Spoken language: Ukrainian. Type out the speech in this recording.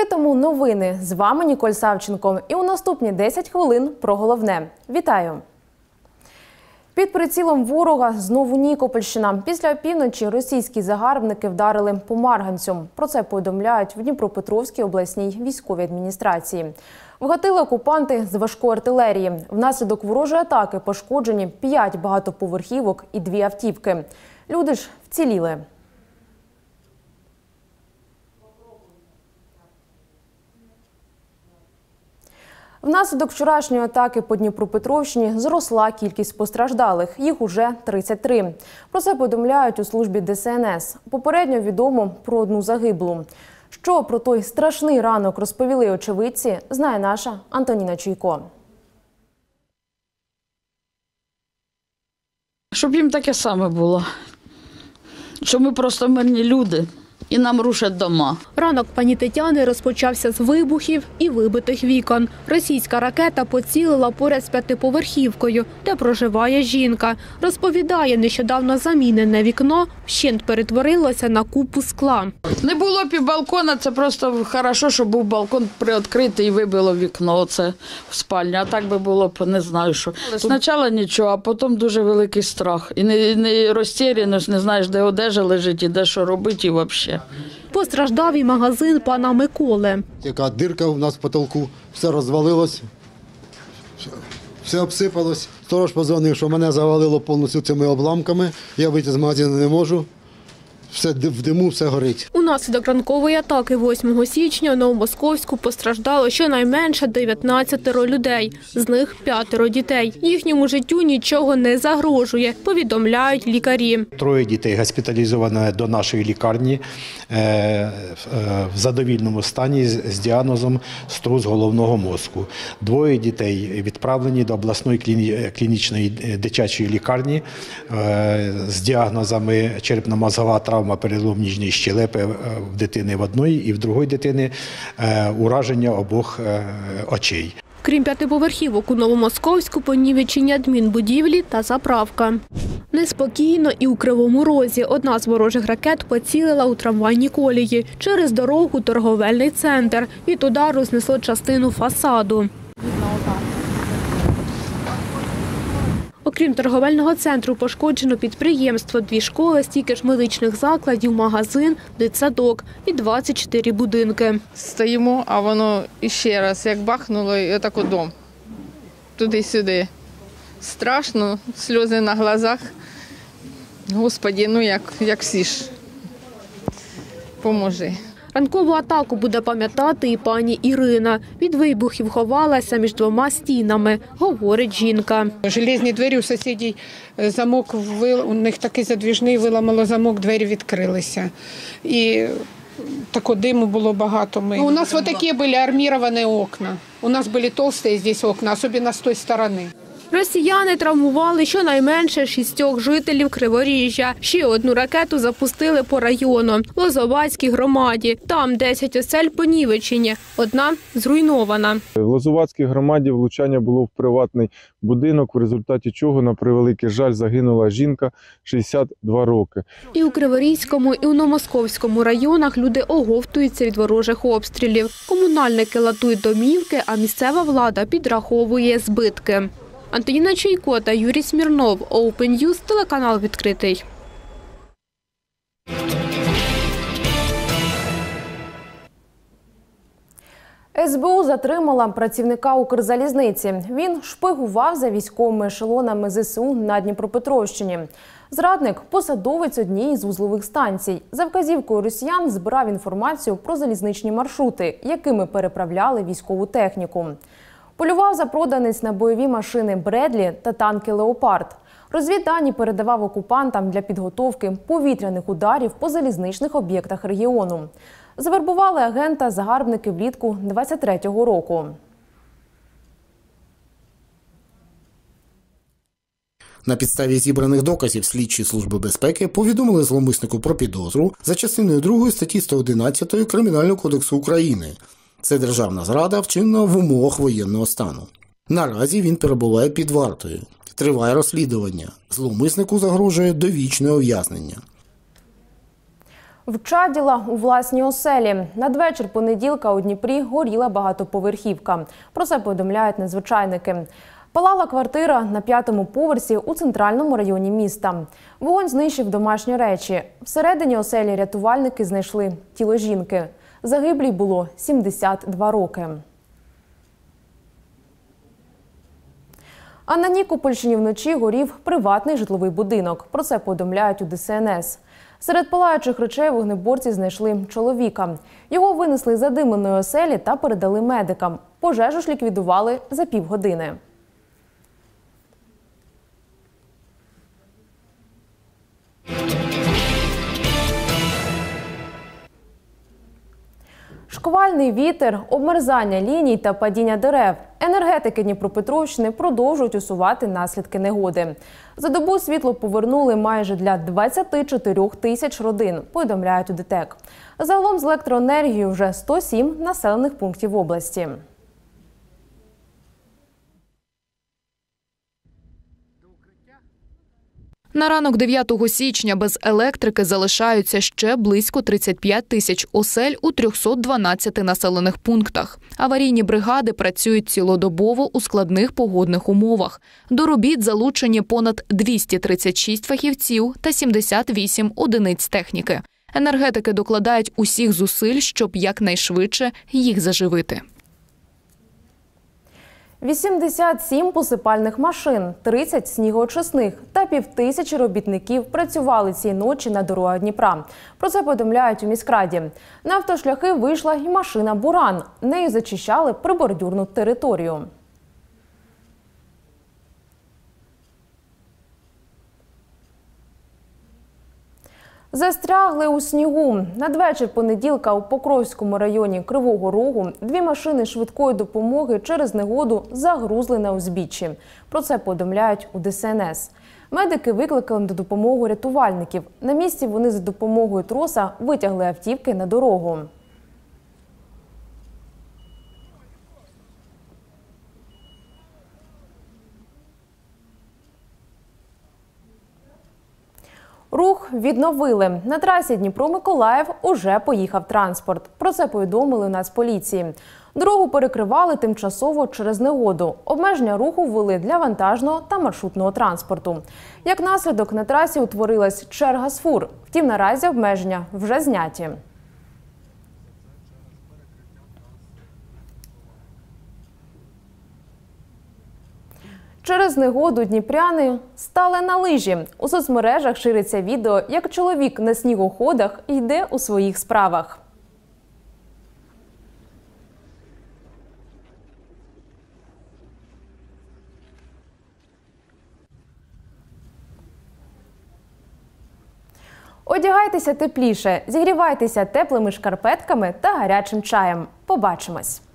відкритому новини. З вами Ніколь Савченко. І у наступні 10 хвилин про головне. Вітаю! Під прицілом ворога знову Нікопольщина. Після опівночі російські загарбники вдарили по Марганцю. Про це повідомляють в Дніпропетровській обласній військовій адміністрації. Вгатили окупанти з важкої артилерії. Внаслідок ворожої атаки пошкоджені 5 багатоповерхівок і 2 автівки. Люди ж вціліли. Внаслідок вчорашньої атаки по Дніпропетровщині зросла кількість постраждалих. Їх уже 33. Про це повідомляють у службі ДСНС. Попередньо відомо про 1 загиблу. Що про той страшний ранок розповіли очевидці, знає наша Антоніна Чуйко. Щоб їм таке саме було. Що ми просто мирні люди. І нам рушать дома. Ранок пані Тетяни розпочався з вибухів і вибитих вікон. Російська ракета поцілила поряд з 5-поверхівкою, де проживає жінка. Розповідає, нещодавно замінене вікно вщент перетворилося на купу скла. Не було півбалкона, це просто хорошо, що був балкон приоткритий і вибило вікно оце в спальні. А так би було б, не знаю що. Спочатку нічого, а потім дуже великий страх. І не розтіряність, не знаєш, де одежа лежить і де що робити і взагалі. Постраждав і магазин пана Миколи. Яка дирка у нас в потолку, все розвалилось, все обсипалось. Сторож подзвонив, що мене завалило повністю цими обламками, я вийти з магазину не можу. Все в диму, все горить. Унаслідок ранкової атаки 8 січня у Новомосковську постраждало щонайменше 19 людей. З них 5 дітей. Їхньому життю нічого не загрожує, повідомляють лікарі. 3 дітей госпіталізовані до нашої лікарні в задовільному стані з діагнозом струс головного мозку. 2 дітей відправлені до обласної клінічної дитячої лікарні з діагнозами черепно-мозгова травма, перелом ніжньої щелепи в дитини в одної і в другої дитини ураження обох очей. Крім 5-поверхівок у Новомосковську понівечені адмінбудівлі та заправка. Неспокійно і у Кривому Розі. Одна з ворожих ракет поцілила у трамвайні колії. Через дорогу торговельний центр. Від удару знесло частину фасаду. Окрім торговельного центру, пошкоджено підприємство, 2 школи, стільки ж медичних закладів, магазин, дитсадок і 24 будинки. Стоїмо, а воно іще раз, як бахнуло, і отак у дом. Туди-сюди. Страшно, сльози на глазах. Господи, ну як всі ж. Поможи. Ранкову атаку буде пам'ятати і пані Ірина. Від вибухів ховалася між 2 стінами, говорить жінка. Железні двері у сусідів, замок, у них такий задвіжний, виламало замок, двері відкрилися. І такого диму було багато. У нас ось такі були арміровані окна. У нас були товсті здесь окна, особливо з тієї сторони. Росіяни травмували щонайменше 6 жителів Криворіжжя. Ще 1 ракету запустили по району – Лозовацькій громаді. Там 10 осель понівечені, 1 зруйнована. В Лозовацькій громаді влучання було в приватний будинок, в результаті чого, на превеликий жаль, загинула жінка 62 роки. І у Криворізькому, і у Новомосковському районах люди оговтуються від ворожих обстрілів. Комунальники латують домівки, а місцева влада підраховує збитки. Антоніна Чуйко та Юрій Смірнов. Open News, телеканал «Відкритий». СБУ затримала працівника Укрзалізниці. Він шпигував за військовими ешелонами ЗСУ на Дніпропетровщині. Зрадник – посадовець однієї з вузлових станцій. За вказівкою росіян збирав інформацію про залізничні маршрути, якими переправляли військову техніку. Полював запроданець на бойові машини «Бредлі» та танки «Леопард». Розвіддані передавав окупантам для підготовки повітряних ударів по залізничних об'єктах регіону. Завербували агента загарбники влітку 23-го року. На підставі зібраних доказів слідчі Служби безпеки повідомили зловмиснику про підозру за частиною 2 статті 111 Кримінального кодексу України. Це державна зрада, вчинена в умовах воєнного стану. Наразі він перебуває під вартою. Триває розслідування. Зловмиснику загрожує довічне ув'язнення. Вчаділа у власній оселі. Надвечір понеділка у Дніпрі горіла багатоповерхівка. Про це повідомляють надзвичайники. Палала квартира на 5-му поверсі у центральному районі міста. Вогонь знищив домашні речі. Всередині оселі рятувальники знайшли тіло жінки. Загиблій було 72 роки. А на Нікопольщині вночі горів приватний житловий будинок. Про це повідомляють у ДСНС. Серед палаючих речей вогнеборці знайшли чоловіка. Його винесли з задимленої оселі та передали медикам. Пожежу ж ліквідували за півгодини. Шквальний вітер, обмерзання ліній та падіння дерев. Енергетики Дніпропетровщини продовжують усувати наслідки негоди. За добу світло повернули майже для 24 тисяч родин, повідомляють у ДТЕК. Загалом з електроенергією вже 107 населених пунктів області. На ранок 9 січня без електрики залишаються ще близько 35 тисяч осель у 312 населених пунктах. Аварійні бригади працюють цілодобово у складних погодних умовах. До робіт залучені понад 236 фахівців та 78 одиниць техніки. Енергетики докладають усіх зусиль, щоб якнайшвидше їх заживити. 87 посипальних машин, 30 снігоочисних та 5000 робітників працювали цієї ночі на дорогах Дніпра. Про це повідомляють у міськраді. На автошляхи вийшла і машина «Буран». Нею зачищали прибордюрну територію. Застрягли у снігу. Надвечір понеділка у Покровському районі Кривого Рогу 2 машини швидкої допомоги через негоду загрузли на узбіччі. Про це повідомляють у ДСНС. Медики викликали на допомогу рятувальників. На місці вони за допомогою троса витягли автівки на дорогу. Рух відновили. На трасі Дніпро-Миколаїв уже поїхав транспорт. Про це повідомили у Нацполіції. Дорогу перекривали тимчасово через негоду. Обмеження руху ввели для вантажного та маршрутного транспорту. Як наслідок, на трасі утворилась черга з фур. Втім, наразі обмеження вже зняті. Через негоду дніпряни стали на лижі. У соцмережах шириться відео, як чоловік на снігоходах йде у своїх справах. Одягайтеся тепліше, зігрівайтеся теплими шкарпетками та гарячим чаєм. Побачимось!